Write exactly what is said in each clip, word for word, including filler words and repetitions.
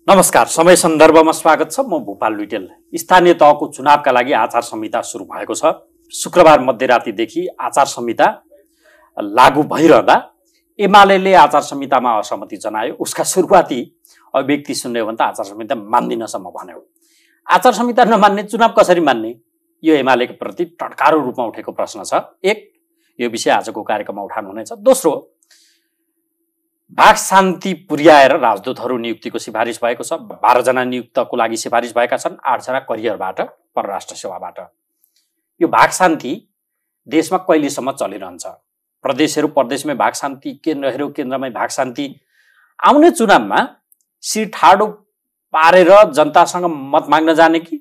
नमस्कार, समय सन्दर्भमा स्वागत छ। म भूपाल लुइटेल। स्थानीय तहको चुनावका लागि आचार संहिता सुरु भएको छ। शुक्रबार मध्यरातीदेखि आचार संहिता लागू भइरहँदा एमालेले आचार संहितामा असहमति जनायो। उसका सुरुवाती अभिव्यक्ति सुन्ने हो भने त आचार संहिता मान्दिनसम्म भन्यो। आचार संहिता नमान्ने चुनाव कसरी मान्ने, यो एमालेको प्रति टटकारो रूपमा उठेको प्रश्न छ। एक, यो विषय आजको कार्यक्रममा उठाउनु हुनेछ। दोस्रो, भाग शान्ति पुर्याएर राजदूतहरू नियुक्तिको सिफारिस भएको छ। बाह्रजना नियुक्तको लागि सिफारिस भएका छन्, आठजना करियरबाट, परराष्ट्र सेवाबाट। यो भाग शान्ति देशमा कहिलेसम्म चलिरहन्छ? प्रदेशहरू प्रदेशमै भाग शान्ति, केन्द्रहरू केन्द्रमै भाग शान्ति। आउने चुनावमा सिट ठाडो पारेर जनतासँग मत माग्न जाने कि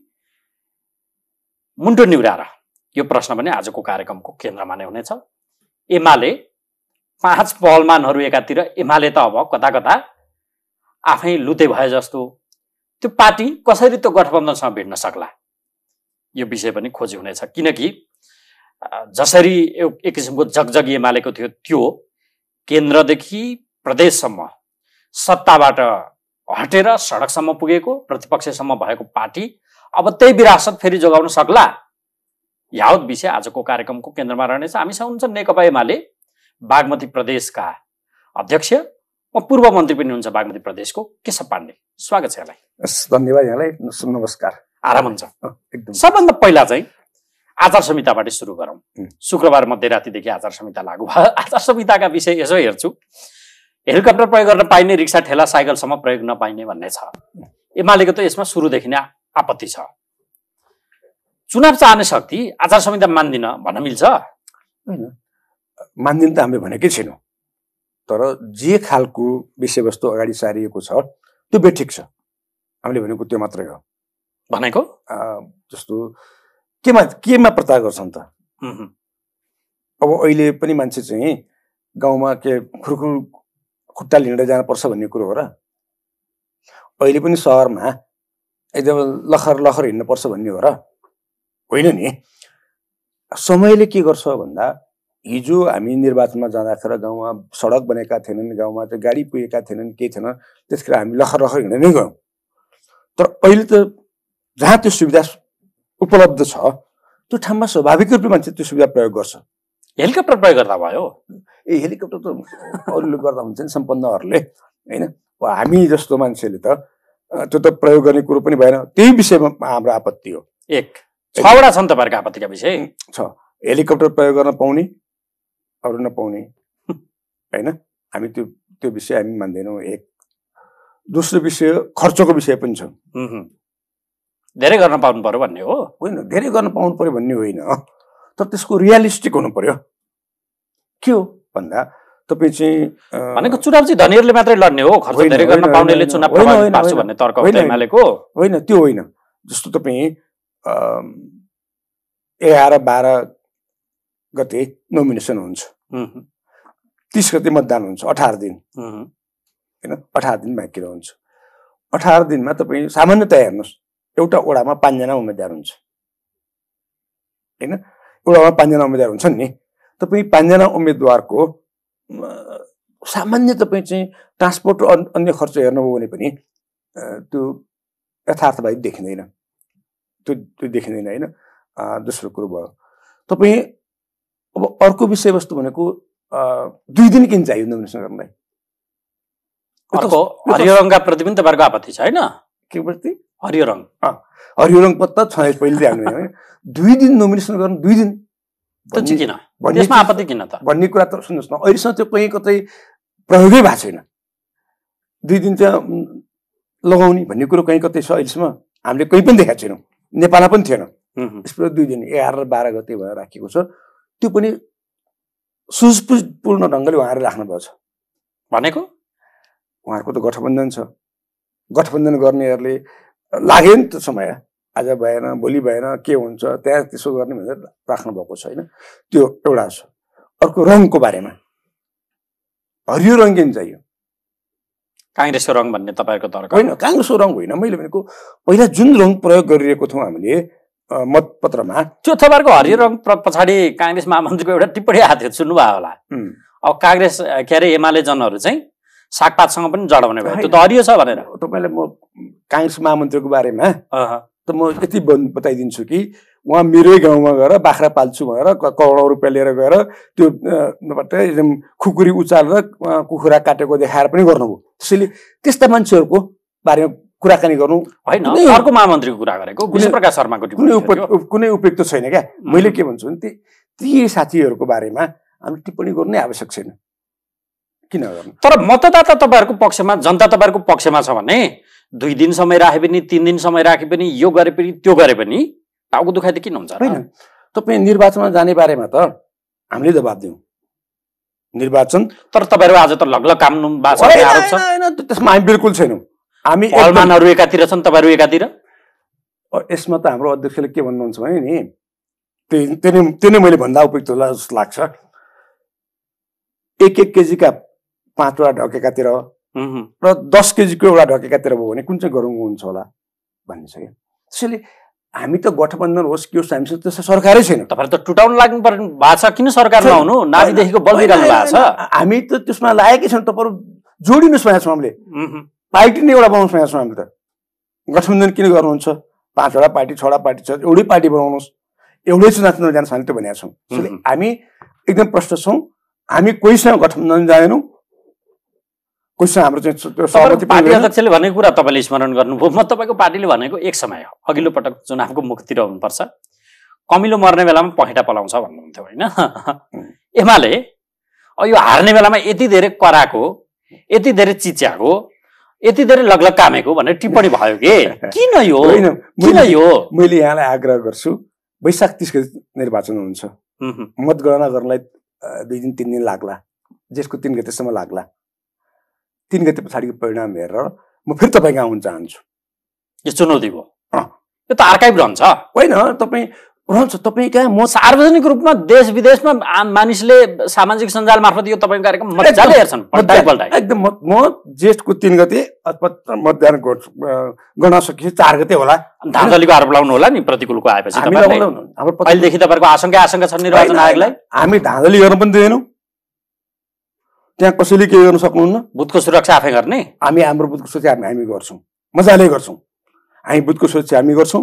मुन्टो निहुराएर? यो प्रश्न पनि आजको कार्यक्रमको केन्द्रमा नै हुनेछ। एमाले पाँच पहलमानहरू एकातिर, एमाले त अब कता कता आफै लुते भए जस्तो। त्यो पार्टी कसरी त्यो गठबन्धनसँग भिड्न सक्ला, यो विषय पनि खोजी हुनेछ। किनकि जसरी एक किसिमको जगजग एमालेको थियो, त्यो केन्द्रदेखि प्रदेशसम्म सत्ताबाट हटेर सडकसम्म पुगेको, प्रतिपक्षसम्म भएको पार्टी अब त्यही विरासत फेरि जोगाउन सक्ला, यावत विषय आजको कार्यक्रमको केन्द्रमा रहनेछ। हामीसँग हुनुहुन्छ नेकपा एमाले बागमती प्रदेशका अध्यक्ष, म पूर्व मन्त्री पनि हुनुहुन्छ बागमती प्रदेशको, केशव पाण्डे। स्वागत छ यहाँलाई। धन्यवाद यहाँलाई। नमस्कार। आराम हुन्छ एकदम। सबभन्दा पहिला चाहिँ आचार संहिताबाट सुरु गरौँ। शुक्रबार मध्यरातीदेखि आचार संहिता लागू भयो। आचार संहिताका विषय यसो हेर्छु, हेलिकप्टर प्रयोग गर्न पाइने, रिक्सा ठेला साइकलसम्म प्रयोग नपाइने भन्ने छ। एमालेको त यसमा सुरुदेखि नै आपत्ति छ। चुनाव चाहने शक्ति आचार संहिता मान्दिन भन्न मिल्छ? होइन, मान्दिन त हामीले भनेकै छैनौँ, तर जे खालको विषयवस्तु अगाडि सारिएको छ त्यो बेठिक छ। हामीले भनेको त्यो मात्रै हो। भनेको जस्तो केमा केमा प्रचार गर्छन् त? अब अहिले पनि मान्छे चाहिँ गाउँमा के खुरखुर खुट्टा लिँदै जानुपर्छ भन्ने कुरो हो र? अहिले पनि सहरमा एकदम लखर लखर हिँड्नुपर्छ भन्ने हो र? होइन नि। समयले के गर्छ भन्दा, हिजो हामी निर्वाचनमा जाँदाखेरि गाउँमा सडक बनेका थिएनन्, गाउँमा चाहिँ गाडी पुगेका थिएनन्, केही थिएन, त्यसखेर हामी लखर लखर हिँड्दै नै गयौँ। तर अहिले त जहाँ त्यो सुविधा उपलब्ध छ त्यो ठाउँमा स्वाभाविक रूपले मान्छे त्यो सुविधा प्रयोग गर्छ। हेलिकप्टर प्रयोग गर्दा भयो? ए हेलिकप्टर त अरूले गर्दा हुन्छ नि, सम्पन्नहरूले, होइन? हामी जस्तो मान्छेले त त्यो त प्रयोग गर्ने कुरो पनि भएन। त्यही विषयमा हाम्रो आपत्ति हो। एक छवटा छन् तपाईँहरूको आपत्तिका विषय? छ। हेलिकप्टर प्रयोग गर्न पाउने, अरू नपाउने, होइन? हामी त्यो त्यो विषय हामी मान्दैनौँ। एक। दोस्रो विषय खर्चको विषय पनि छ। धेरै गर्न पाउनु पर्यो भन्ने हो? होइन, धेरै गर्न पाउनु पर्यो भन्ने होइन, तर त्यसको रियलिस्टिक हुनु पर्यो। के हो भन्दा तपाईँ चाहिँ भनेको चुनाव चाहिँ धनीहरूले मात्रै लड्ने हो, खर्च धेरै गर्न पाउनेले चुनाव प्रभावित पार्छ भन्ने तर्क हो एमालेको? होइन, त्यो होइन। जस्तो तपाईँ एघार बाह्र गते नोमिनेसन हुन्छ, तिस गते मतदान हुन्छ, अठार दिन, होइन? अठार दिन बाँकी रहन्छ। अठार दिनमा तपाईँ सामान्यतया हेर्नुहोस्, एउटा वडामा पाँचजना उम्मेद्वार हुन्छ, होइन? वडामा पाँचजना उम्मेद्वार हुन्छन् नि। तपाईँ पाँचजना उम्मेद्वारको सामान्य तपाईँ चाहिँ ट्रान्सपोर्ट र अन्य खर्च हेर्नुभयो भने पनि त्यो यथार्थवादी देखिँदैन, त्यो त्यो देखिँदैन, होइन? दोस्रो कुरो भयो, तपाईँ अब अर्को विषयवस्तु भनेको दुई दिन किन चाहियो नोमिनेसन गर्नलाई? अर्को हरियो रङका प्रति पनि तपाईँहरूको आपत्ति छ, होइन? के प्रति? हरियो रङ। हरियो रङ पत्ता छ पहिले हामी, होइन? दुई दिन नोमिनेसन गर्नु, दुई दिन किन? त्यसमा आपत्ति किन त भन्ने कुरा त सुन्नुहोस् न, अहिलेसम्म त्यो कहीँ कतै प्रयोगै भएको छैन। दुई दिन चाहिँ लगाउने भन्ने कुरो कहीँ कतै छ अहिलेसम्म हामीले कहीँ पनि देखाएको छैनौँ, नेपालमा पनि थिएन। यसबाट दुई दिन एघार र बाह्र गते भएर राखेको छ। त्यो पनि सुझबुझपूर्ण ढङ्गले उहाँहरूले राख्नुभएको छ। भनेको उहाँहरूको त गठबन्धन छ, गठबन्धन गर्नेहरूले लाग्यो नि त समय, आज भएन, भोलि भएन, के हुन्छ त्यहाँ त्यसो गर्ने भनेर राख्नु भएको छ, होइन? त्यो एउटा छ। अर्को रङको बारेमा, हरियो रङ किन चाहियो? काङ्ग्रेसको रङ भन्ने तपाईँहरूको तर्क? होइन, काङ्ग्रेसको रङ होइन। मैले भनेको पहिला जुन रङ प्रयोग गरिरहेको थियौँ हामीले मतपत्रमा, त्यो तपाईँहरूको हरियो रङ पछाडि काङ्ग्रेस महामन्त्रीको एउटा टिप्पणी आएको थियो, सुन्नुभयो होला। अब काङ्ग्रेस के अरे एमाले जनहरू चाहिँ सागपातसँग पनि जडाउने भयो त्यो त हरियो छ भनेर। तपाईँलाई म काङ्ग्रेस महामन्त्रीको बारेमा त म यति बताइदिन्छु कि उहाँ मेरै गाउँमा गएर बाख्रा पाल्छु भनेर करोडौँ रुपियाँ लिएर गएर त्यो एकदम खुकुरी उचालेर कुखुरा काटेको देखाएर पनि गर्नुभयो। त्यसैले त्यस्ता मान्छेहरूको बारेमा कुराकानी गर्नु होइन, अर्को महामन्त्रीको कुरा गरेको विष्णुप्रकाश शर्माको कुनै कुनै उपयुक्त छैन क्या। मैले के भन्छु भने ती साथीहरूको बारेमा हामी टिप्पणी गर्नु नै आवश्यक छैन, किन गर्नु। तर मतदाता तपाईँहरूको पक्षमा, जनता तपाईँहरूको पक्षमा छ भने दुई दिन समय राखे पनि तिन दिन समय राखे पनि यो गरे पनि त्यो गरे पनि टाउको दुखाइ त किन हुन्छ? होइन, तपाईँ निर्वाचनमा जाने बारेमा त हामीले दबाब दिउँ निर्वाचन। तर तपाईँहरू आज त लगलग काम आरोप छ। त्यसमा हामी बिल्कुल छैनौँ। हामी अलमानहरू एकातिर छन्, तपाईँहरू एकातिर। यसमा त हाम्रो अध्यक्षले के भन्नुहुन्छ भने नि त्यही त्यो नै मैले भन्दा उपयुक्त होला जस्तो लाग्छ। एक एक केजीका पाँचवटा ढकेकातिर र दस केजीको एउटा ढकेकातिर भयो भने कुन चाहिँ गरौँ हुन्छ होला भन्ने छ क्या। त्यसैले हामी त गठबन्धन होस् के होस् हामीसँग त्यस्तो सरकारै छैन। तपाईँहरू त टुटाउन लाग्नु पर्ने भएको छ, किन सरकारमा आउनु? नाभिदेखिको बल बिराल्नु भएको छ। हामी त त्यसमा लागेकै छौँ। तपाईँहरू जोडिनुहोस् भनेको छौँ हामीले, पार्टी नै एउटा बनाउनुहोस् भनेको छौँ हामीले। त गठबन्धन किन गर्नुहुन्छ? पाँचवटा पार्टी छवटा पार्टी छ, एउटै पार्टी बनाउनुहोस्, एउटै चुनाव चुनाव जानुहोस् हामीले त भनेका छौँ। त्यसैले हामी एकदम प्रष्ट छौँ। हामी कोहीसँग गठबन्धन जाँदैनौँ, कोहीसँग हाम्रो चाहिँ पार्टी अध्यक्षले भनेको कुरा तपाईँले स्मरण गर्नुभयो। म तपाईँको पार्टीले भनेको एक समय हो, अघिल्लो पटक चुनावको मुखतिर हुनुपर्छ, कमिलो मर्ने बेलामा पखेटा पलाउँछ भन्नुहुन्थ्यो होइन? एमाले यो हार्ने बेलामा यति धेरै कराएको, यति धेरै चिच्याएको, यति धेरै लगलग कामेको भनेर टिप्पणी भयो कि किन यो? किन यो? मैले यहाँलाई आग्रह गर्छु, वैशाख तीस गते निर्वाचन हुन्छ, मतगणना गर्नलाई दुई दिन तिन दिन लाग्ला, जेठको तिन गतेसम्म लाग्ला। तिन गते पछाडिको परिणाम हेरेर म फेरि तपाईँ आउन चाहन्छु। यो चुनौती भयो, यो त आर्काइभ रहन्छ होइन? तपाईँ रहन्छ, तपाईँ कहाँ म सार्वजनिक रूपमा देश विदेशमा आम मानिसले सामाजिक सञ्जाल मार्फत यो तपाईँको कार्यक्रम मजाले हेर्छन्। एकदम म जेठको तिन गते अथवा मतदान गर्न सकिए चार गते होला। धाँधलीको आरोप लगाउनु होला नि प्रतिकूलको आएपछि। अहिलेदेखि तपाईँको आशंका आशंका छ निर्वाचन आयोगलाई? हामी धाँधली गर्न पनि दिँदैनौँ, त्यहाँ कसैले के गर्न सक्नुहुन्न। बुथको सुरक्षा आफै गर्ने? हामी हाम्रो बुथको सुरक्षा हामी गर्छौँ, मजाले गर्छौँ। हामी बुथको सुरक्षा हामी गर्छौँ,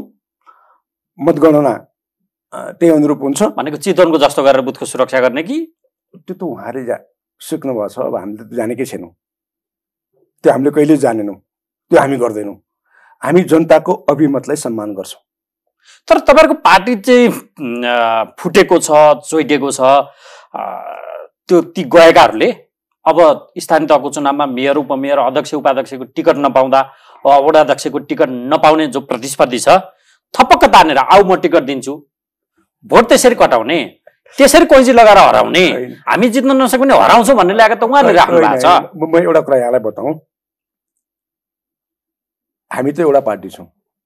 मतगणना त्यही अनुरूप हुन्छ। भनेको चितवनको जस्तो गरेर बुथको सुरक्षा गर्ने कि? त्यो त उहाँले जा सिक्नु भएको छ, अब हामीले त जानेकै छैनौँ, त्यो हामीले कहिले जानेनौँ, त्यो हामी गर्दैनौँ। हामी जनताको अभिमतलाई सम्मान गर्छौँ। तर तपाईँहरूको पार्टी चाहिँ फुटेको छ, चोइटेको छ, त्यो ती गएकाहरूले अब स्थानीय तहको चुनावमा मेयर, उपमेयर, अध्यक्ष, उपाध्यक्षको टिकट नपाउँदा, वडा अध्यक्षको टिकट नपाउने जो प्रतिस्पर्धी छ, थपक्क तानेर आऊ म टिकट दिन्छु, भोट त्यसरी कटाउने, त्यसरी कोइजी लगाएर हराउने, हामी जित्न नसक्यो भने हराउँछौँ भन्ने लागेको त उहाँले राख्नु भएको छ। म एउटा कुरा यहाँलाई बताउँ, हामी त एउटा पार्टी छौँ,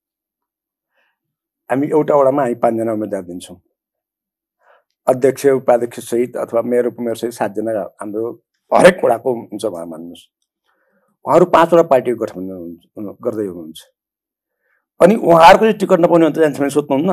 हामी एउटा वडामा हामी पाँचजना उम्मेदवार दिन्छौँ, अध्यक्ष उपाध्यक्ष सहित अथवा मेयर उपमेयर सहित सातजना हाम्रो हरेक वडाको हुन्छ भनेर भन्नुहोस्। उहाँहरू पाँचवटा पार्टीको गठबन्धन गर्दै हुनुहुन्छ, अनि उहाँहरूको चाहिँ टिकट नपाउने अन्त जान्छ भने सोध्नुहुन्न?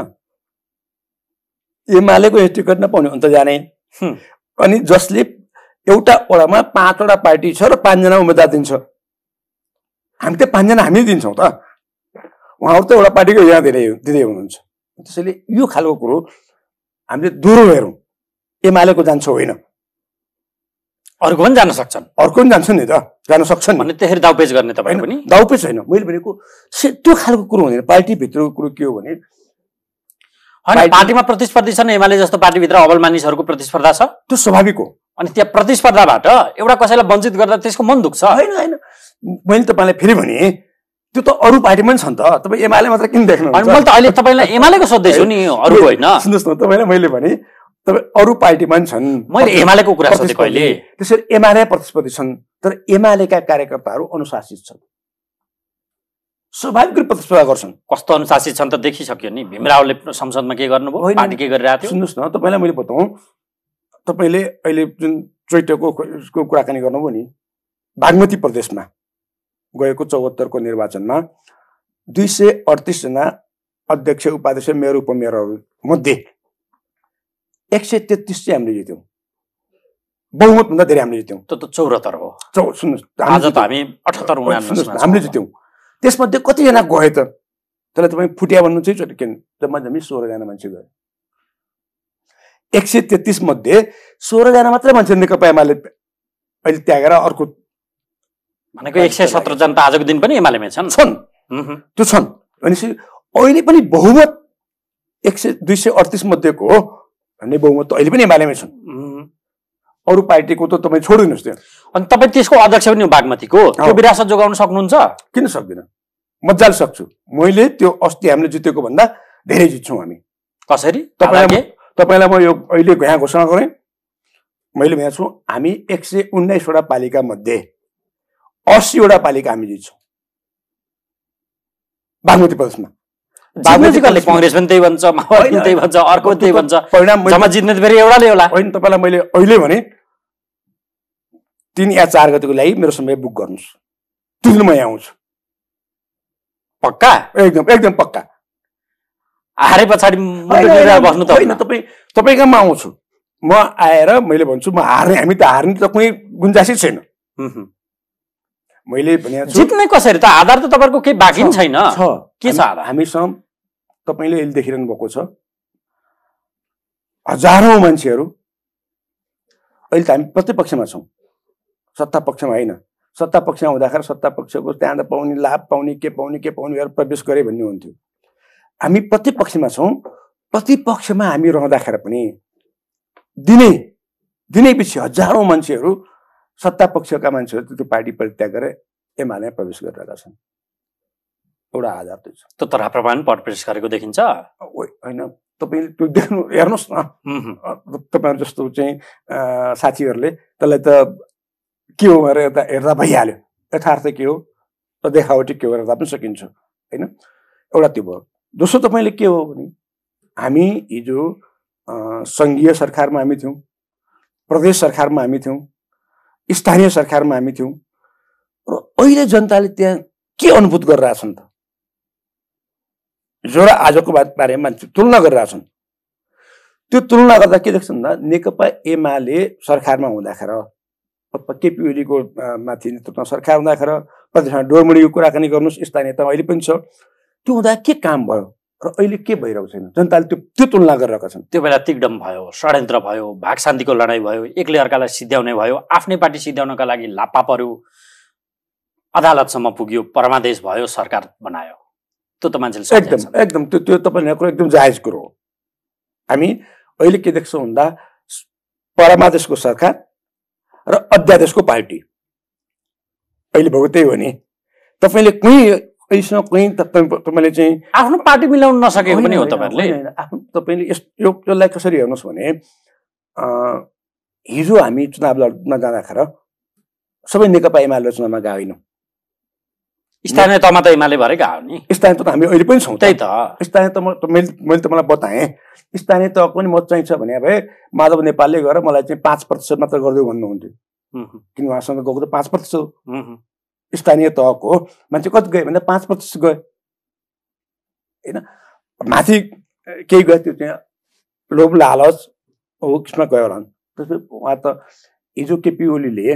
एमालेको चाहिँ टिकट नपाउने अन्त जाने, अनि जसले एउटा वडामा पाँचवटा पार्टी छ र पाँचजना उम्मेदवार दिन्छ, हामी त पाँचजना हामी दिन्छौँ त, उहाँहरू त एउटा पार्टीको यहाँ दिँदै दिँदै हुनुहुन्छ। त्यसैले यो खालको कुरो हामीले दोहोरो हेरौँ, एमालेको जान्छ होइन, अर्को पनि जान सक्छन्, अर्को पनि जान्छ नि त, जान सक्छन् भने त्यसरी दाउपेच गर्ने तपाईँ पनि? दाउपेच होइन, मैले भनेको त्यो खालको कुरो हुँदैन। पार्टीभित्रको कुरो के हो भने पार्टीमा प्रतिस्पर्धी छन्, एमाले जस्तो पार्टीभित्र अबल मानिसहरूको प्रतिस्पर्धा छ, त्यो स्वाभाविक हो। अनि त्यहाँ प्रतिस्पर्धाबाट एउटा कसैलाई वञ्चित गर्दा त्यसको मन दुख्छ। होइन होइन, मैले तपाईँलाई फेरि भने त्यो त अरू पार्टीमा पनि छ नि त, तपाईँ एमाले मात्र किन देख्नुहुन्छ? मैले त अहिले तपाईँलाई एमालेको सोध्दैछु नि, अरू होइन। सुन्नुहोस् न, तपाईँलाई मैले भने तपाईँ अरू पार्टीमा पनि छन्, मैले एमालेको कुरा सोधेँ कहिले। त्यसरी एमाले प्रतिस्पर्धी छन्, तर एमालेका कार्यकर्ताहरू अनुशासित छन्, स्वाभाविक रूपले प्रतिस्पर्धा गर्छन्। कस्तो अनुशासित छन् त देखिसक्यो नि, भीमरावले संसदमा के गर्नुभयो, पार्टी के गरिरहेको थियो। सुन्नुहोस् न, तपाईँलाई मैले बताउँ, तपाईँले अहिले जुन चैतको कुराकानी गर्नुभयो नि, बागमती प्रदेशमा गएको चौहत्तरको निर्वाचनमा दुई सय अडतिसजना अध्यक्ष, उपाध्यक्ष, मेयर, उपमेयरहरू मध्ये एक सय तेत्तिस चाहिँ हामीले जित्यौँ। बहुमतभन्दा धेरै हामीले जित्यौँ। त्यो त चौहत्तर हो। चौ सुन्नुहोस्, आज त हामी अठहत्तर उनान्सयमा हामीले जित्यौँ। त्यसमध्ये कतिजना गए त? त्यसलाई तपाईँ फुटिया भन्नु चाहिँ किन जम्मा जम्मी सोह्रजना मान्छे गयो। एक सय तेत्तिस मध्ये सोह्रजना मात्रै मान्छे नेकपा एमाले अहिले त्यागेर अर्को भनेको एक सय सत्र जना त आजको दिन पनि एमालेमै छन् छन् त्यो छन्। भनेपछि अहिले पनि बहुमत एक सय दुई सय अडतिस मध्येको हो भन्ने बहुमत त अहिले पनि एमालेमै छन्। अरू पार्टीको त तपाईँ छोडिदिनुहोस् त्यो। अनि तपाईँ त्यसको अध्यक्ष पनि बागमतीको त्यो विरासत जोगाउन सक्नुहुन्छ? किन सक्दिनँ, मजाले सक्छु। मैले त्यो अस्ति हामीले जितेको भन्दा धेरै जित्छौँ हामी। कसरी? तपाईँलाई तपाईँलाई म यो अहिले यहाँ घोषणा गरेँ, मैले यहाँ छु हामी एक सय उन्नाइसवटा पालिका मध्ये अस्सीवटा पालिका हामी जित्छौँ बागमती प्रदेशमा। कांग्रेस पनि त्यही भन्छ, माओवादी पनि त्यही भन्छ, अर्को त्यही भन्छ, परिणाम जम्मा जित्ने त फेरि एउटाले होला। होइन, तपाईँलाई मैले अहिले भने तीन या चार गतिको लागि मेरो समय बुक गर्नुहोस्, त्यो दिन म यहाँ आउँछु। पक्का? एकदम एकदम पक्का। हारे पछाडि बस्नु त होइन, तपाईँ तपाईँ कहाँमा आउँछु म, आएर मैले भन्छु म हार्ने, हामी त हार्ने त कुनै गुन्जासै छैन। मैले भने जित्ने कसरी त आधार त तपाईँको केही बाँकी छैन। के छ आधार? हामीसँग तपाईँले अहिले देखिरहनु भएको छ हजारौँ मान्छेहरू। अहिले त हामी प्रतिपक्षमा छौँ, सत्ता पक्षमा होइन। सत्ता पक्षमा हुँदाखेरि सत्ता पक्षको त्यहाँ पाउने लाभ पाउने के पाउने के पाउने गरेर प्रवेश गरे भन्ने हुन्थ्यो। हामी प्रतिपक्षमा छौँ। प्रतिपक्षमा हामी रहँदाखेरि पनि दिनै दिनै पछि हजारौँ मान्छेहरू सत्ता पक्षका मान्छेहरू त्यो पार्टी परित्याग गरेर एमालेमा प्रवेश गरिरहेका छन्। एउटा आधार त्यो छ। त्यो त राप्रपाले पनि पट प्रवेश गरेको देखिन्छ। होइन, तपाईँले त्यो देख्नु हेर्नुहोस् न, तपाईँहरू जस्तो चाहिँ साथीहरूले त्यसलाई त के हो भनेर यता हेर्दा भइहाल्यो। यथार्थ के हो र देखावटी के हो हेर्दा पनि सकिन्छ होइन। एउटा त्यो भयो। दोस्रो तपाईँले के हो भने हामी हिजो सङ्घीय सरकारमा हामी थियौँ, प्रदेश सरकारमा हामी थियौँ, स्थानीय सरकारमा हामी थियौँ र अहिले जनताले त्यहाँ के अनुभूत गरिरहेछन् त? हिजो र आजको बारेमा मान्छे तुलना गरिरहेछन्। त्यो तुलना गर्दा के देख्छन् भन्दा नेकपा एमाले सरकारमा हुँदाखेरि अथवा केपी ओलीको माथि नेतृत्वमा सरकार हुँदाखेरि प्रदेशमा डोरमुडीको कुराकानी गर्नुहोस्, स्थानीय त अहिले पनि छ। त्यो हुँदा के काम भयो र अहिले के भइरहेको छैन, जनताले त्यो त्यो तुलना गरिरहेका छन्। त्यो बेला तिग्डम भयो, षड्यन्त्र भयो, भाग शान्तिको लडाइँ भयो, एकले अर्कालाई सिद्ध्याउने भयो, आफ्नै पार्टी सिद्ध्याउनका लागि लापा पर्यो, अदालतसम्म पुग्यो, परमादेश भयो, सरकार बनायो। त्यो त मान्छेले एकदम एकदम त्यो त्यो तपाईँहरूको एकदम जायज कुरो हो। हामी अहिले के देख्छौँ भन्दा परमादेशको सरकार र अध्यादेशको पार्टी अहिले भएको त्यही हो नि। तपाईँले कुनै यसमा कहीँ तपाईँले चाहिँ आफ्नो पार्टी मिलाउन नसकेको पनि हो। तपाईँहरूले आफ्नो तपाईँले यो यसलाई कसरी हेर्नुहोस् भने हिजो हामी चुनाव लड्न जाँदाखेरि सबै नेकपा एमाले चुनावमा गएको होइनौँ। स्थानीय तहमा त एमाले भएर गयो नि। स्थानीय तह हामी अहिले पनि छौँ। त्यही त स्थानीय तह मैले मैले तपाईँलाई बताएँ, स्थानीय तहको पनि मत चाहिन्छ भने भए माधव नेपालले गएर मलाई चाहिँ पाँच प्रतिशत मात्र गरिदियो भन्नुहुन्थ्यो। किन उहाँसँग गएको त पाँच प्रतिशत हो। स्थानीय तहको मान्छे कति गयो भन्दा पाँच प्रतिशत गयो होइन। माथि केही गयो त्यो चाहिँ लोभ लालच हो किसमा गयो होला। उहाँ त हिजो केपी ओलीले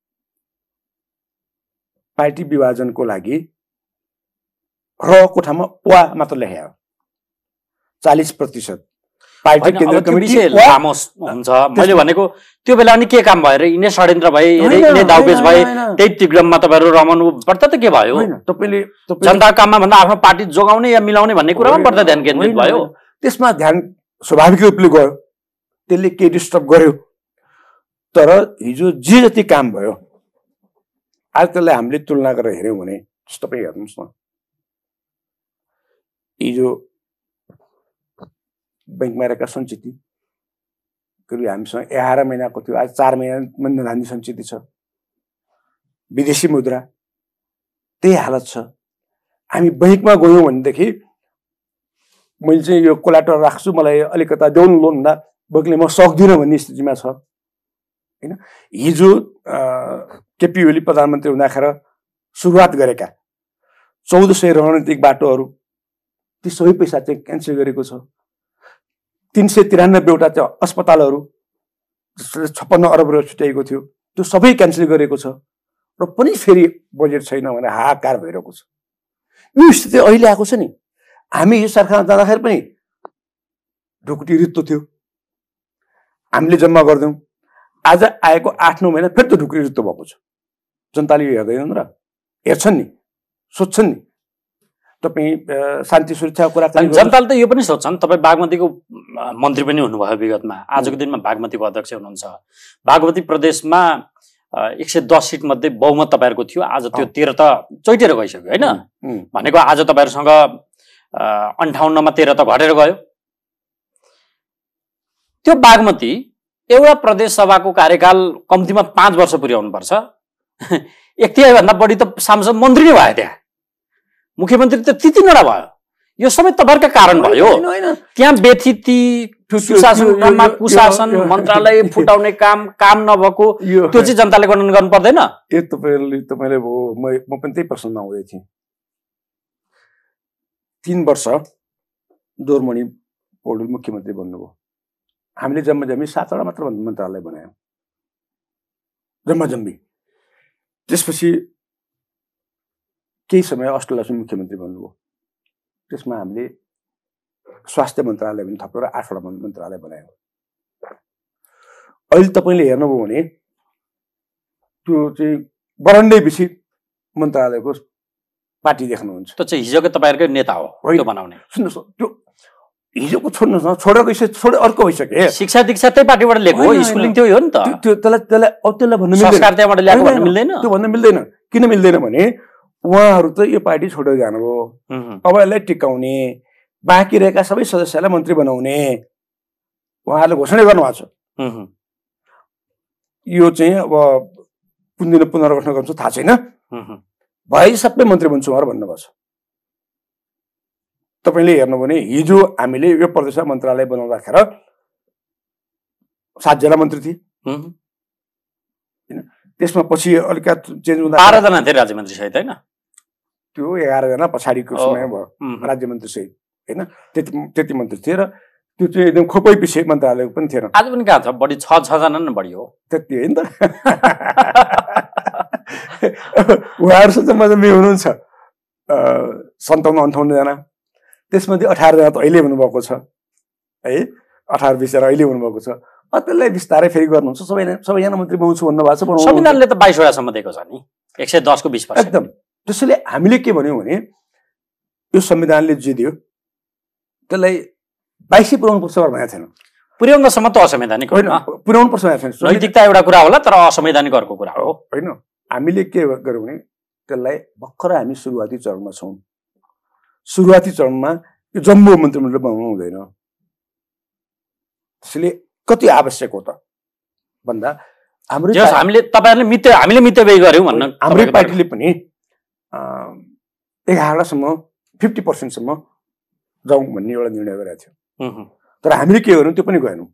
पार्टी विभाजनको लागि रको ठाउँमा वा मात्र लेखायो चालिस प्रतिशत पार्टी केन्द्र कमिटी लामो हुन्छ। मैले भनेको त्यो बेला नि के काम भयो र यिनै षड्यन्त्र भए, यिनै दाउपेच भए, त्यही तिग्रममा तपाईँहरू रमाउनु पर्दा त के भयो? तपाईँले जनताको काममा भन्दा आफ्नो पार्टी जोगाउने या मिलाउने भन्ने कुरामा पर्दा ध्यान केन्द्रित भयो। त्यसमा ध्यान स्वाभाविक रूपले गयो, त्यसले के डिस्टर्ब गर्यो। तर हिजो जे जति काम भयो आज त्यसलाई हामीले तुलना गरेर हेऱ्यौँ भने तपाईँ हेर्नुहोस् न, हिजो ब्याङ्कमा रहेका सञ्चित करिब हामीसँग एघार महिनाको थियो, आज चार महिना नधानी सञ्चित छ। विदेशी मुद्रा त्यही हालत छ। हामी ब्याङ्कमा गयौँ भनेदेखि मैले चाहिँ यो कोलाटर राख्छु, मलाई अलिकता देउनु लोन भन्दा बैङ्कले म सक्दिनँ भन्ने स्थितिमा छ होइन। हिजो केपी ओली प्रधानमन्त्री हुँदाखेरि सुरुवात गरेका चौध सय रणनीतिक बाटोहरू ती सबै पैसा चाहिँ क्यान्सल गरेको छ। तिन सय तिरानब्बेवटा चाहिँ अस्पतालहरू छप्पन्न अरब रुपियाँ छुट्याएको थियो त्यो सबै क्यान्सल गरेको छ र पनि फेरि बजेट छैन भने हाहाकार भइरहेको छ। यो स्थिति अहिले आएको छ नि। हामी यो सरकारमा जाँदाखेरि पनि ढुकुटी रित्तो थियो, हामीले जम्मा गर्दैनौँ। आज आएको आठ नौ महिना फेरि त ढुकुटी रित्तो भएको छ। जनताले यो हेर्दैनन् र हेर्छन् नि, सोध्छन् नि। तपाईँ शान्ति सुरक्षाको कुरा जनताले त यो पनि सोध्छन्। तपाईँ बागमतीको मन्त्री पनि हुनुभयो विगतमा, आजको दिनमा बागमतीको अध्यक्ष हुनुहुन्छ। बागमती प्रदेशमा एक सय दस सिट मध्ये बहुमत तपाईँहरूको थियो, आज त्यो तेह्र त चैटेर गइसक्यो होइन। भनेको आज तपाईँहरूसँग अन्ठाउन्नमा तेह्र त घटेर गयो। त्यो बागमती एउटा प्रदेश सभाको कार्यकाल कम्तीमा पाँच वर्ष पुर्याउनु पर्छ। एक तिहाईभन्दा बढी त सांसद मन्त्री नै भयो, त्यहाँ मुख्यमन्त्री त ती तीनवटा भयो। यो सबै तपाईँहरूका कारण भयो। त्यहाँ व्यथिति, सुशासनमा कुशासन, मन्त्रालय फुटाउने काम काम नभएको त्यो चाहिँ जनताले गणना गर्नु पर्दैन। ए तपाईँले तपाईँले म पनि त्यही प्रश्नमा आउँदै थिएँ। तीन वर्ष दोरमणि पौडेल मुख्यमन्त्री बन्नुभयो। हामीले जम्मा जम्मी सातवटा मात्र मन्त्रालय बनायौँ, जम्मा जम्मी। त्यसपछि केही समय अस्ट्रेलियामा मुख्यमन्त्री बन्नुभयो। त्यसमा हामीले स्वास्थ्य मन्त्रालय पनि थपेर आठवटा मन्त्रालय बनायौँ। अहिले तपाईँले हेर्नुभयो भने त्यो चाहिँ बरन्डै बेसी मन्त्रालयको पार्टी देख्नुहुन्छ। त्यो चाहिँ हिजोको तपाईँहरूकै नेता हो त्यो बनाउने। सुन्नुहोस्, त्यो हिजोको छोड्नुहोस् न, छोडेर गइसक्यो, छोडे अर्को भइसक्यो। शिक्षा दीक्षा त्यही पार्टीबाट लिएको हो, स्कुलिङ त्यो हो नि त। त्यो त्यसलाई त्यसलाई अब त्यसलाई भन्नु मिल्दैन, संस्कार त्यहाँबाट ल्याएको भन्नु मिल्दैन। त्यो भन्नु मिल्दैन। किन मिल्दैन भने उहाँहरू त यो पार्टी छोडेर जानुभयो। अब यसलाई टिकाउने, बाँकी रहेका सबै सदस्यलाई मन्त्री बनाउने उहाँहरूले घोषणा गर्नुभएको छ। यो चाहिँ अब कुन दिन पुनर्गठन गर्छु थाहा छैन, भए सबै मन्त्री बन्छु उहाँहरू भन्नुभएको छ। तपाईँले हेर्नु भने हिजो हामीले यो प्रदेशमा मन्त्रालय बनाउँदाखेरि सातजना मन्त्री थिए होइन। त्यसमा पछि अलिकति चेन्ज हुँदा बाह्रजना थिए राज्य मन्त्री सहित होइन। त्यो एघारजना पछाडिको समय भयो राज्य मन्त्री सहित होइन। त्यति त्यति मन्त्री थिए र त्यो चाहिँ एकदम खोपै पछि मन्त्रालय पनि थिएन। आज पनि कहाँ छ, बढी छ छजना नै बढी हो त्यति होइन त। उहाँहरूसँग जम्मा जम्मी हुनुहुन्छ सन्ताउन्न अन्ठाउन्नजना, त्यसमध्ये अठारजना त अहिले हुनुभएको छ है। अठार बिसजना अहिले हुनुभएको छ। त्यसलाई बिस्तारै फेरि गर्नुहुन्छ। सबै सबैजना मन्त्री बनाउँछु भन्नुभएको छ। संविधानले त बाइसवटासम्म दिएको छ नि, एक सय दसको बिस पर्सेन्ट एकदम। त्यसैले हामीले के भन्यौँ भने यो संविधानले जे दियो त्यसलाई बाइसै पुर्याउनु पर्छ भनेको थिएन। पुर्याउनसम्म त असंवैधानिक होइन, पुर्याउनु पर्छ भनेको छैन। नैतिकता एउटा कुरा होला तर असंवैधानिक अर्को कुरा हो होइन। हामीले के गर्यौँ भने त्यसलाई भर्खर हामी सुरुवाती चरणमा छौँ। सुरुवाती चरणमा यो जम्बो मन्त्रीमण्डल बनाउनु हुँदैन। त्यसैले कति आवश्यक हो त भन्दा हाम्रो हामीले तपाईँहरूले मित्य हामीले मित्यव्यय गऱ्यौँ भन्न हाम्रै पार्टीले पनि एघारसम्म फिफ्टी पर्सेन्टसम्म जाउँ भन्ने एउटा निर्णय गरेको थियो। तर हामीले के गर्यौँ त्यो पनि गएनौँ।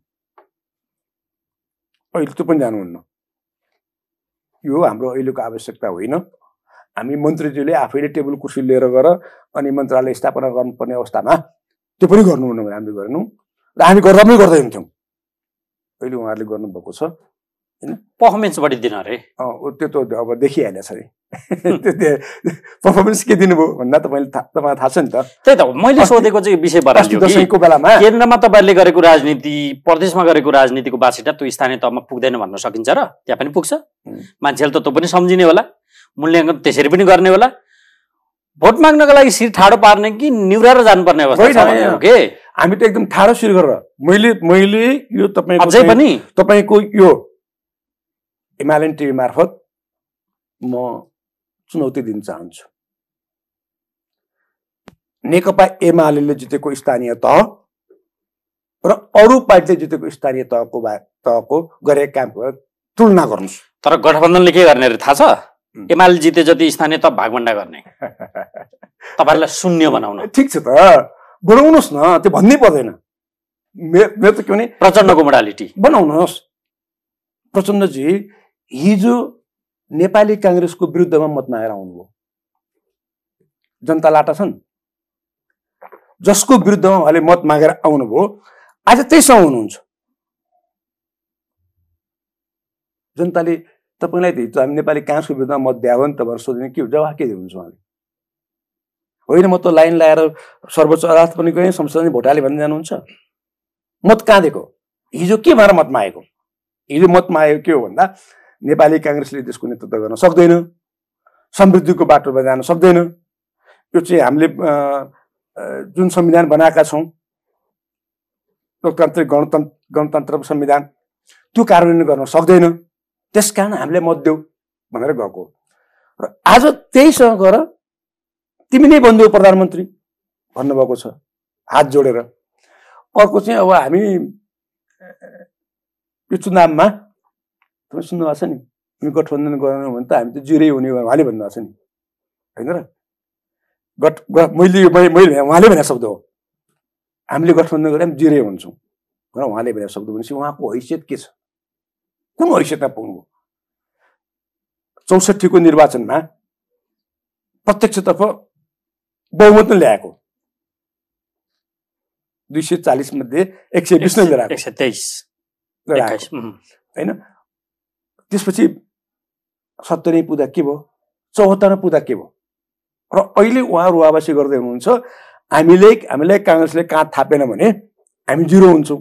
अहिले त्यो पनि जानुहुन्न। यो हाम्रो अहिलेको आवश्यकता होइन। हामी मन्त्रीज्यूले आफैले टेबल कुर्सी लिएर गएर अनि मन्त्रालय स्थापना गर्नुपर्ने अवस्थामा त्यो पनि गर्नुहुन्न भने हामीले गरेनौँ र हामी गर्दा पनि गर्दै हुन्थ्यौँ। अहिले उहाँहरूले गर्नुभएको छ होइन। पर्फर्मेन्स बढी दिन अरे त्यो त अब देखिहालेछ अरे। पर्फर्मेन्स के दिनुभयो भन्दा तपाईँले तपाईँलाई थाहा छ नि त। त्यही त मैले सोधेको चाहिँ विषय दसैँको बेलामा केन्द्रमा तपाईँहरूले गरेको राजनीति प्रदेशमा गरेको राजनीतिको बासिटा त्यो स्थानीय तहमा पुग्दैन भन्न सकिन्छ र? त्यहाँ पनि पुग्छ। मान्छेले त त्यो पनि सम्झिने होला, मूल्याङ्कन त्यसरी पनि गर्ने होला। भोट माग्नको लागि शिर ठाडो पार्ने कि निहुराएर जानुपर्ने अवस्था छ के? हामी त एकदम ठाडो शिर गरेर मैले मैले यो तपाईँको अझै पनि तपाईँको यो हिमालयन टिभी मार्फत म चुनौती दिन चाहन्छु। नेकपा एमाले जितेको स्थानीय तह र अरू पार्टीले जितेको स्थानीय तहको तहको गरेको कामको तुलना गर्नुहोस्। तर गठबन्धनले के गर्ने रे थाहा छ? एमाले जिते जति स्थानीय तह भागभण्डा गर्ने, तपाईँहरूलाई शून्य बनाउन। ठिक छ त बनाउनुहोस् न, त्यो भन्नै पर्दैन। मेरो त के भने प्रचण्डको मोडालिटी बनाउनुहोस्। प्रचण्डजी हिजो नेपाली काङ्ग्रेसको विरुद्धमा मत मागेर आउनुभयो। जनता लाटा छन् जसको विरुद्धमा उहाँले मत मागेर आउनुभयो, आज त्यहीसँग हुनुहुन्छ। जनताले तपाईँलाई त हामी नेपाली काङ्ग्रेसको विरुद्धमा मत दिए हो नि त भनेर सोध्ने के जवाफ के दिनुहुन्छ उहाँले? होइन म त लाइन लगाएर सर्वोच्च अदालत पनि गएँ, संसदले भोट हाले भन्दै जानुहुन्छ। मत कहाँ दिएको? हिजो के भएर मत मागेको? हिजो मत मागेको के हो भन्दा नेपाली काङ्ग्रेसले देशको नेतृत्व गर्न सक्दैन, समृद्धिको बाटोमा जान सक्दैन, यो चाहिँ हामीले जुन संविधान बनाएका छौँ लोकतान्त्रिक गणतन्त्र गणतन्त्र संविधान त्यो कार्यान्वयन गर्न सक्दैन, त्यस कारण हामीले मत देऊ भनेर गएको। र आज त्यहीसँग गएर तिमी नै बन्देऊ प्रधानमन्त्री भन्नुभएको छ हात जोडेर। अर्को चाहिँ अब हामी यो चुनावमा तपाईँ सुन्नुभएको छ नि, हामी गठबन्धन गर्नु भने त हामी त जिरै हुने उहाँले भन्नुभएको छ नि, होइन र? गठ मैले मैले उहाँले भनेको शब्द हो, हामीले गठबन्धन गरेर हामी जिरै हुन्छौँ भनेर उहाँले भनेको शब्द भनेपछि उहाँको हैसियत के छ? कुन हैसियतमा पुग्नुभयो? चौसठीको निर्वाचनमा प्रत्यक्षतर्फ बहुमत नै ल्याएको, दुई सय चालिस मध्ये एक सय बिस नै ल्याएको, एक सय तेइस होइन? त्यसपछि सत्तरी पुग्दा के भयो, चौहत्तरमा पुग्दा के भयो? र अहिले उहाँ रुवाबासी गर्दै हुनुहुन्छ हामीले हामीलाई काङ्ग्रेसले काँध थापेन भने हामी जिरो हुन्छौँ।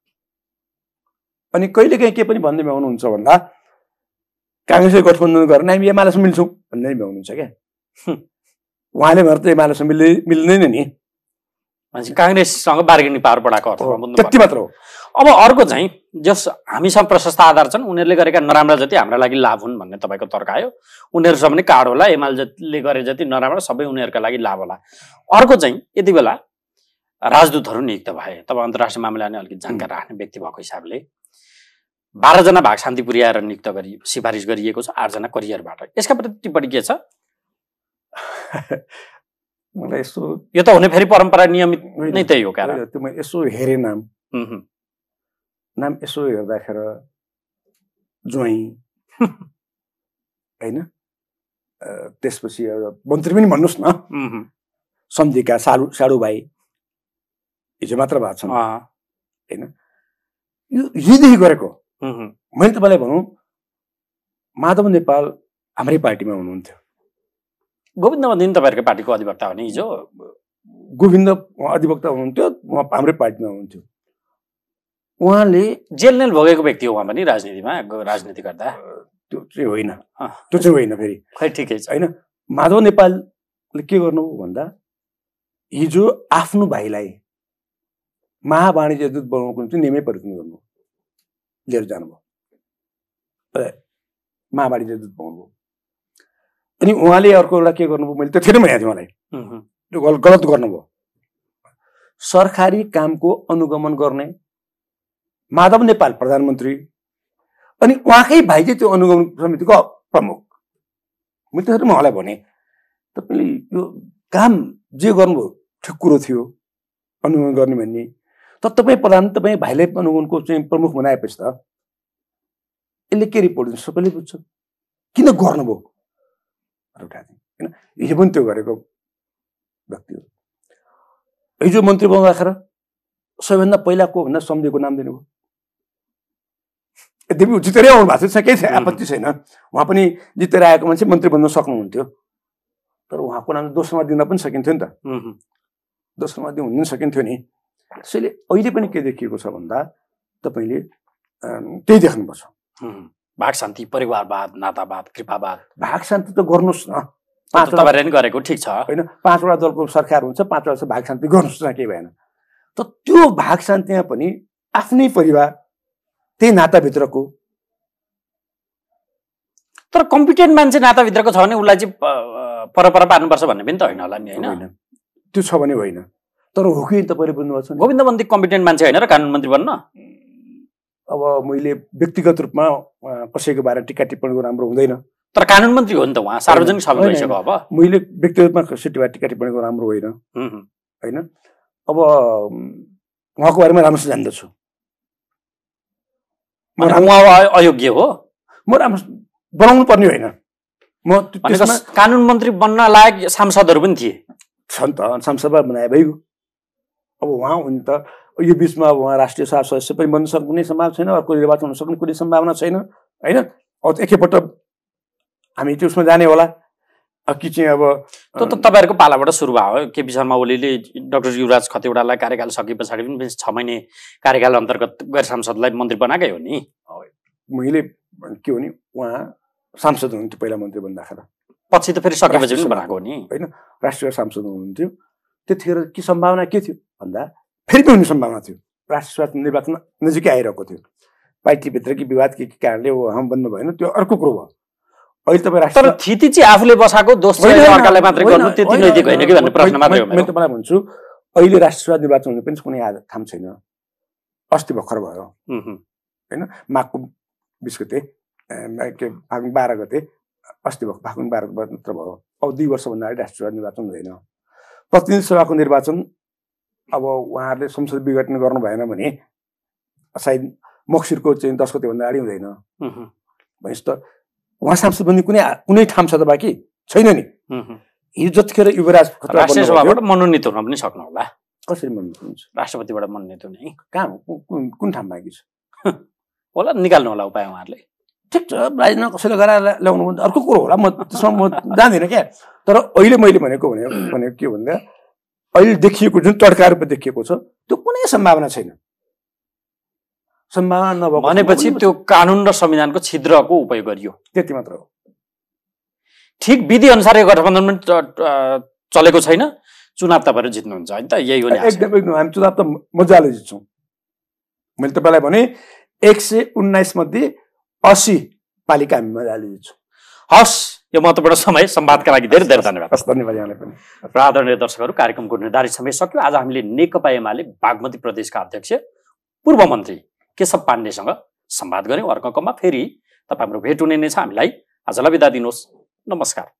अनि कहिलेकाहीँ के पनि भन्दै भ्याउनुहुन्छ भन्दा काङ्ग्रेसले गठबन्धन गरेर हामी एमालेसँग मिल्छौँ भन्दै भ्याउनुहुन्छ क्या। उहाँले भनेर त एमालेसँग मिल्दै मिल्दैन नि, मान्छे काङ्ग्रेससँग बार्गेनिङ पावर बढाएको अर्थमा बुझ्नु त्यति मात्र हो। अब अर्को चाहिँ जस हामीसँग प्रशस्त आधार छन्, उनीहरूले गरेका नराम्रा जति हाम्रा लागि लाभ हुन् भन्ने तपाईँको तर्क आयो। उनीहरूसँग पनि कार्ड होला, एमाले गरे जति नराम्रो सबै उनीहरूका लागि लाभ होला। अर्को चाहिँ यति बेला राजदूतहरू नियुक्त भए, तपाईँ अन्तर्राष्ट्रिय मामिला नै अलिकति जानकार राख्ने व्यक्ति भएको हिसाबले बाह्रजना भाग शान्ति पुर्याएर नियुक्त गरी सिफारिस गरिएको छ, आठजना करियरबाट। यसका प्रति टिप्पणी के छ? मलाई यसो यो त हुने फेरि परम्परा नियमित नै त्यही हो कारण। त्यो मैले यसो हेरेँ नाम नाम यसो हेर्दाखेरि ज्वाइँ होइन, त्यसपछि मन्त्री पनि भन्नुहोस् न, सम्झिका साडु साडुभाइ हिजो मात्र भएको छ होइन। यो हिजोदेखि गरेको मैले तपाईँलाई भनौँ, माधव नेपाल हाम्रै पार्टीमा हुनुहुन्थ्यो। गोविन्द बन्दी तपाईँहरूको पार्टीको अधिवक्ता हो नि हिजो? गोविन्द अधिवक्ता हुनुहुन्थ्यो, उहाँ हाम्रै पार्टीमा हुनुहुन्थ्यो। उहाँले जेल नेल भोगेको व्यक्ति हो उहाँ पनि राजनीतिमा राजनीति गर्दा? त्यो चाहिँ होइन, त्यो चाहिँ होइन फेरि खै ठिकै छ होइन। माधव नेपालले के गर्नुभयो भन्दा हिजो आफ्नो भाइलाई महावाणिज्य दूत बनाउनुको निम्ति नियमै परिवर्तन गर्नु लिएर जानुभयो, महावाणिज्य दूत बनाउनुभयो। अनि उहाँले अर्को एउटा के गर्नुभयो, मैले त्यो थिएन भनेको थिएँ उहाँलाई, त्यो गलत गर्नुभयो। सरकारी कामको अनुगमन गर्ने माधव नेपाल प्रधानमन्त्री अनि उहाँकै भाइ चाहिँ त्यो अनुगमन समितिको प्रमुख। मैले त्यसरी म उहाँलाई भने तपाईँले यो काम जे गर्नुभयो ठिक कुरो थियो अनुगमन गर्ने भन्ने, तर तपाईँ प्रधान तपाईँ भाइलाई अनुगमनको चाहिँ प्रमुख बनाएपछि त यसले के रिपोर्ट दिन्छ सबैले बुझ्छ, किन गर्नुभयो होइन। हिजो पनि त्यो गरेको व्यक्ति हो। हिजो मन्त्री बनाउनु राखेर सबैभन्दा पहिला को भन्दा सम्झेको नाम दिनुभयो। यद्यपि जितेरै आउनु भएको छ, केही आपत्ति छैन, उहाँ पनि जितेर आएको मान्छे मन्त्री बन्न सक्नुहुन्थ्यो, तर उहाँको नाम दोस्रोमा दिन पनि सकिन्थ्यो नि त, दोस्रोमा दिन हुन सकिन्थ्यो नि। त्यसैले अहिले पनि के देखिएको छ भन्दा तपाईँले त्यही देख्नुपर्छ, भाग शान्ति, परिवारवाद, नातावाद, कृपावाद। भाग शान्ति त गर्नुहोस् न, पाँच तपाईँले नि गरेको ठिक छ होइन, पाँचवटा दलको सरकार हुन्छ, पाँचवटा भाग शान्ति गर्नुहोस् न, केही भएन। त त्यो भाग शान्तिमा पनि आफ्नै परिवार त्यही नाताभित्रको, तर कम्पिटेन्ट मान्छे नाताभित्रको छ भने उसलाई चाहिँ परपर पार्नुपर्छ भन्ने पनि त होइन होला नि, होइन? त्यो छ भने होइन, तर हो कि तपाईँले बुझ्नुभएको छ। गोविन्द बन्दी कम्पिटेन्ट मान्छे होइन र कानुन मन्त्री बन्न? अब मैले व्यक्तिगत रूपमा कसैको बारेमा टिका टिप्पणी गर्नु राम्रो हुँदैन, तर कानुन मन्त्री हो नि त उहाँ, सार्वजनिक सबै भइसक्यो। अब मैले व्यक्तिगत रूपमा कसैको टिका टिप्पणी गर्नु राम्रो होइन होइन। अब उहाँको बारेमा राम्रोसँग जान्दछु, उहाँ अयोग्य हो, म राम्रो बनाउनु पर्ने होइन। म कानुन मन्त्री बन्न लायक सांसदहरू पनि थिए, छन् त, सांसदमा बनाए भइगयो। अब उहाँ हुन् त, यो बिचमा उहाँ राष्ट्रिय सभा सदस्य पनि बन्न सक्ने कुनै सम्भावना छैन, अर्को निर्वाचन हुन सक्ने कुनै सम्भावना छैन होइन। अब एकैपल्ट हामी त्यसमा जाने होला कि चाहिँ अब त्यो त तपाईँहरूको पालाबाट सुरु भयो। केपी शर्मा ओलीले डाक्टर युवराज खतिवडालाई कार्यकाल सके पछाडि पनि छ महिने कार्यकाल अन्तर्गत गैर सांसदलाई मन्त्री बनाएकै हो नि। मैले के हो नि उहाँ सांसद हुनुहुन्थ्यो पहिला मन्त्री बन्दाखेरि, पछि त फेरि सकेपछि पनि बनाएको हो नि होइन, राष्ट्रिय सांसद हुनुहुन्थ्यो। त्यतिखेर के सम्भावना के थियो भन्दा फेरि पनि हुने सम्भावना थियो। राष्ट्रिय निर्वाचन नजिकै आइरहेको थियो, पार्टीभित्रकै विवाद के कारणले उहाँ बन्नु भएन, त्यो अर्को कुरो भयो। अहिले तपाईँ राष्ट्र तर थिति चाहिँ आफूले बसाएको दोष चाहिँ अर्कालाई मात्रै गर्नु त्यति नैतिक होइन कि भन्ने प्रश्न मात्रै हो। मैले तपाईँलाई भन्छु अहिले राष्ट्रिय निर्वाचन हुने पनि कुनै थाम छैन। अस्ति भर्खर भयो होइन, माघको बिस गते के फागुन बाह्र गते अस्ति भएको फागुन बाह्र मात्र भयो। अब दुई वर्षभन्दा अगाडि राष्ट्रिय निर्वाचन हुँदैन। प्रतिनिधि सभाको निर्वाचन अब उहाँहरूले संसद विघटन गर्नु भएन भने सायद मक्सिरको चाहिँ दस गतेभन्दा अगाडि हुँदैन। भनेपछि त उहाँ सांसद बन्ने कुनै कुनै ठाउँ छ त बाँकी छैन नि। हिजो जतिखेर युवराज राष्ट्रिय सभाबाट मनोनित हुन पनि सक्नु होला। कसरी मनोनित हुन्छ? राष्ट्रपतिबाट मनोनित हुने कहाँ कुन कुन ठाउँ बाँकी छ होला, निकाल्नु होला उपाय उहाँहरूले। ठिक छ, राजीनामा कसैले गराएर ल्याउनु भने अर्को कुरो होला, म त्यसमा म जान्दिनँ क्या। तर अहिले मैले भनेको भने भनेको के भन्दा अहिले देखिएको जुन तड्का रूपमा देखिएको छ त्यो कुनै सम्भावना छैन। सम्भावना नभएको भनेपछि त्यो कानुन र संविधानको छिद्रको उपयोग गरियो, त्यति मात्र हो। ठिक विधि अनुसार यो गठबन्धन पनि चलेको छैन, चुनाव तपाईँहरू जित्नुहुन्छ होइन त, यही हो नि। एकदम एकदम हामी चुनाव त मजाले जित्छौँ। मैले तपाईँलाई भने एक सय उन्नाइस मध्ये असी पालिका हामी मजाले जित्छौँ। हस्, यो महत्त्वपूर्ण समय संवादका लागि धेरै धेरै धन्यवाद। धन्यवाद यहाँलाई पनि। आदरणीय दर्शकहरू, कार्यक्रमको निर्धारित समय सक्यो। आज हामीले नेकपा एमाले बागमती प्रदेशका अध्यक्ष पूर्व मन्त्री केशव पाण्डेसँग संवाद गऱ्यौँ। अर्को क्रममा फेरि तपाईँहाम्रो भेट हुने नै छ। हामीलाई आजलाई बिदा दिनुहोस्। नमस्कार।